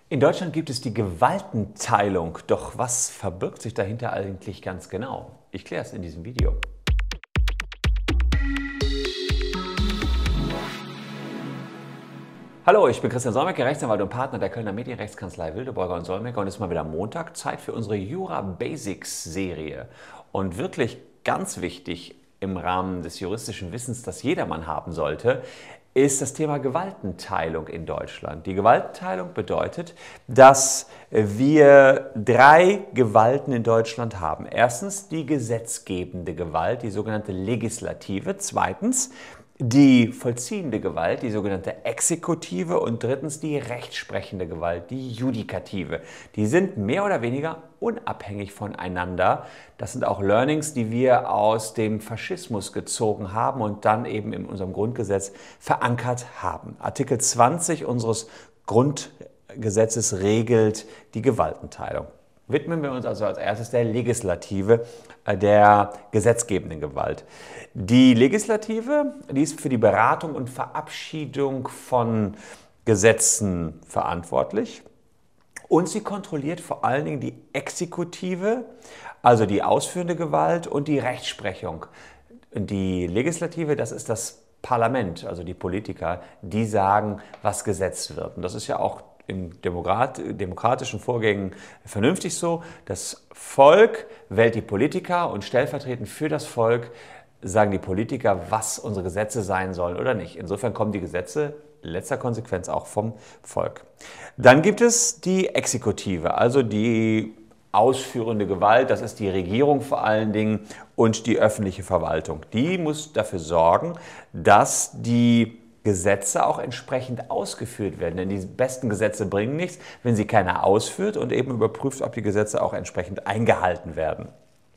In Deutschland gibt es die Gewaltenteilung, doch was verbirgt sich dahinter eigentlich ganz genau? Ich kläre es in diesem Video. Hallo, ich bin Christian Solmecke, Rechtsanwalt und Partner der Kölner Medienrechtskanzlei Wildeborger und Solmecke, und es ist mal wieder Montag, Zeit für unsere Jura Basics Serie. Und wirklich ganz wichtig im Rahmen des juristischen Wissens, das jedermann haben sollte, ist das Thema Gewaltenteilung in Deutschland. Die Gewaltenteilung bedeutet, dass wir drei Gewalten in Deutschland haben. Erstens die gesetzgebende Gewalt, die sogenannte Legislative. Zweitens die vollziehende Gewalt, die sogenannte Exekutive, und drittens die rechtsprechende Gewalt, die Judikative. Die sind mehr oder weniger unabhängig voneinander. Das sind auch Learnings, die wir aus dem Faschismus gezogen haben und dann eben in unserem Grundgesetz verankert haben. Artikel 20 unseres Grundgesetzes regelt die Gewaltenteilung. Widmen wir uns also als erstes der Legislative, der gesetzgebenden Gewalt. Die Legislative, die ist für die Beratung und Verabschiedung von Gesetzen verantwortlich, und sie kontrolliert vor allen Dingen die Exekutive, also die ausführende Gewalt, und die Rechtsprechung. Die Legislative, das ist das Parlament, also die Politiker, die sagen, was gesetzt wird. Und das ist ja auch in demokratischen Vorgängen vernünftig so. Das Volk wählt die Politiker und stellvertretend für das Volk sagen die Politiker, was unsere Gesetze sein sollen oder nicht. Insofern kommen die Gesetze in letzter Konsequenz auch vom Volk. Dann gibt es die Exekutive, also die ausführende Gewalt, das ist die Regierung vor allen Dingen und die öffentliche Verwaltung. Die muss dafür sorgen, dass die Gesetze auch entsprechend ausgeführt werden. Denn die besten Gesetze bringen nichts, wenn sie keiner ausführt und eben überprüft, ob die Gesetze auch entsprechend eingehalten werden.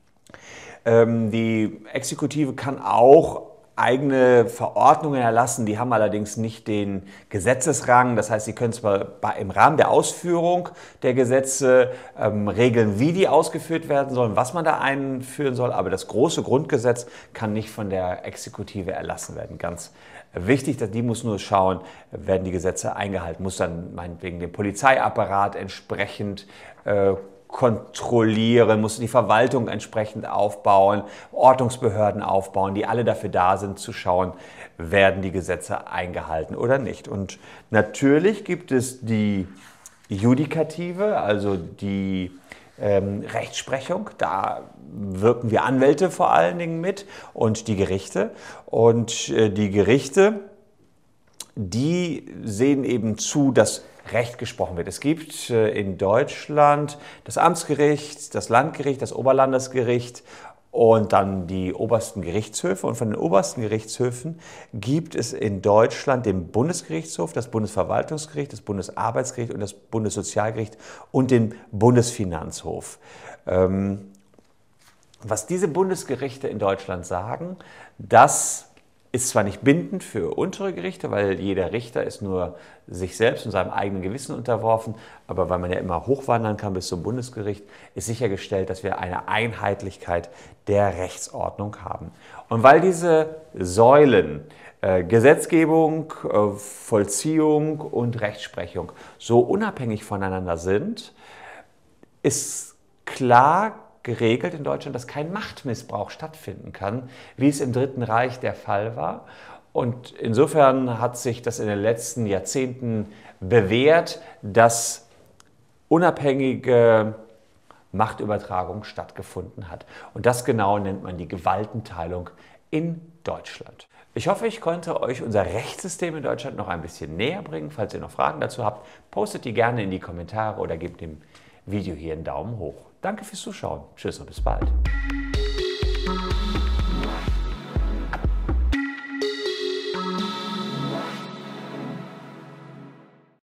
Die Exekutive kann auch eigene Verordnungen erlassen, die haben allerdings nicht den Gesetzesrang. Das heißt, sie können zwar im Rahmen der Ausführung der Gesetze regeln, wie die ausgeführt werden sollen, was man da einführen soll, aber das große Grundgesetz kann nicht von der Exekutive erlassen werden. Ganz wichtig, dass die muss nur schauen, werden die Gesetze eingehalten, muss dann meinetwegen den Polizeiapparat entsprechend kontrollieren, muss die Verwaltung entsprechend aufbauen, Ordnungsbehörden aufbauen, die alle dafür da sind, zu schauen, werden die Gesetze eingehalten oder nicht. Und natürlich gibt es die Judikative, also die Rechtsprechung. Da wirken wir Anwälte vor allen Dingen mit und die Gerichte. Und die Gerichte, die sehen eben zu, dass Recht gesprochen wird. Es gibt in Deutschland das Amtsgericht, das Landgericht, das Oberlandesgericht und dann die obersten Gerichtshöfe. Und von den obersten Gerichtshöfen gibt es in Deutschland den Bundesgerichtshof, das Bundesverwaltungsgericht, das Bundesarbeitsgericht und das Bundessozialgericht und den Bundesfinanzhof. Was diese Bundesgerichte in Deutschland sagen, das ist zwar nicht bindend für untere Gerichte, weil jeder Richter ist nur sich selbst und seinem eigenen Gewissen unterworfen, aber weil man ja immer hochwandern kann bis zum Bundesgericht, ist sichergestellt, dass wir eine Einheitlichkeit der Rechtsordnung haben. Und weil diese Säulen Gesetzgebung, Vollziehung und Rechtsprechung so unabhängig voneinander sind, ist klar geregelt in Deutschland, dass kein Machtmissbrauch stattfinden kann, wie es im Dritten Reich der Fall war. Und insofern hat sich das in den letzten Jahrzehnten bewährt, dass unabhängige Machtübertragung stattgefunden hat. Und das genau nennt man die Gewaltenteilung in Deutschland. Ich hoffe, ich konnte euch unser Rechtssystem in Deutschland noch ein bisschen näher bringen. Falls ihr noch Fragen dazu habt, postet die gerne in die Kommentare oder gebt dem Video hier einen Daumen hoch. Danke fürs Zuschauen. Tschüss und bis bald.